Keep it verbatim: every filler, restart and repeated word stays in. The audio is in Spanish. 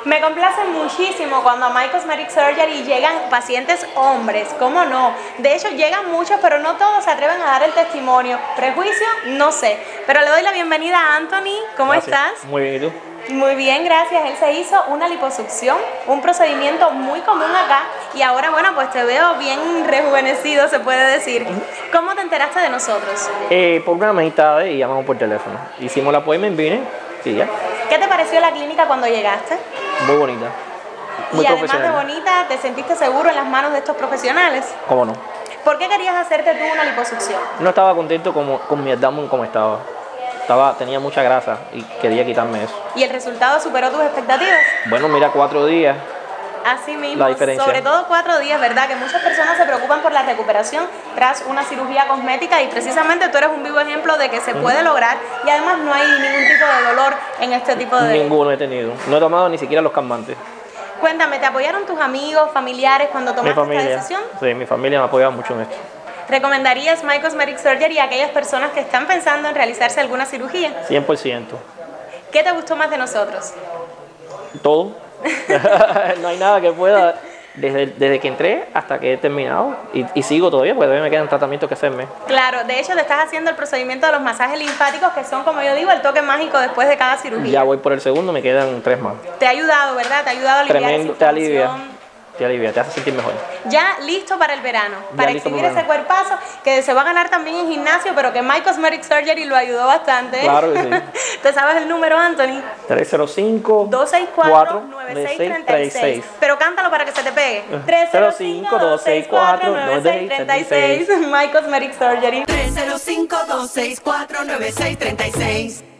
Me complace muchísimo cuando a My Cosmetic Surgery llegan pacientes hombres, ¿cómo no? De hecho llegan muchos, pero no todos se atreven a dar el testimonio. ¿Prejuicio? No sé. Pero le doy la bienvenida a Anthony. ¿Cómo Gracias. estás? Muy bien, ¿y tú? Muy bien, gracias. Él se hizo una liposucción, un procedimiento muy común acá y ahora, bueno, pues te veo bien rejuvenecido, se puede decir. ¿Cómo te enteraste de nosotros? Eh, por una amistad y llamamos por teléfono. Hicimos la appointment, vine, sí, ya. ¿Qué te pareció la clínica cuando llegaste? Muy bonita, muy y además de profesional. bonita, ¿te sentiste seguro en las manos de estos profesionales? ¿Cómo no? ¿Por qué querías hacerte tú una liposucción? No estaba contento como, con mi abdomen como estaba. estaba. Tenía mucha grasa y quería quitarme eso. ¿Y el resultado superó tus expectativas? Bueno, mira, cuatro días. Así mismo, La diferencia. sobre todo cuatro días, ¿verdad? Que muchas personas se preocupan por la recuperación tras una cirugía cosmética y precisamente tú eres un vivo ejemplo de que se puede lograr y además no hay ningún tipo de dolor en este tipo de... Ninguno he tenido. No he tomado ni siquiera los calmantes. Cuéntame, ¿te apoyaron tus amigos, familiares cuando Mi tomaste familia. esta decisión? Sí, mi familia me apoyaba mucho en esto. ¿Recomendarías My Cosmetic Surgery a aquellas personas que están pensando en realizarse alguna cirugía? cien por ciento. ¿Qué te gustó más de nosotros? Todo. No hay nada que pueda, desde, desde que entré hasta que he terminado, y, y sigo todavía, porque todavía me quedan tratamientos que hacerme. Claro, de hecho te estás haciendo el procedimiento de los masajes linfáticos, que son, como yo digo, el toque mágico después de cada cirugía. Ya voy por el segundo, me quedan tres más. Te ha ayudado, ¿verdad? Te ha ayudado a aliviar Tremendo, esa te alivia, inflamación. te alivia, te hace sentir mejor. Ya listo para el verano, Ya para listo exhibir para el ese cuerpazo que se va a ganar también en gimnasio, pero que My Cosmetic Surgery lo ayudó bastante. Claro que sí. ¿Te sabes el número, Anthony? tres cero cinco, dos seis cuatro, nueve seis tres seis. Pero cántalo para que se te pegue. tres cero cinco, dos seis cuatro, nueve seis tres seis. My Cosmetic Surgery. tres cero cinco, dos seis cuatro, nueve seis tres seis.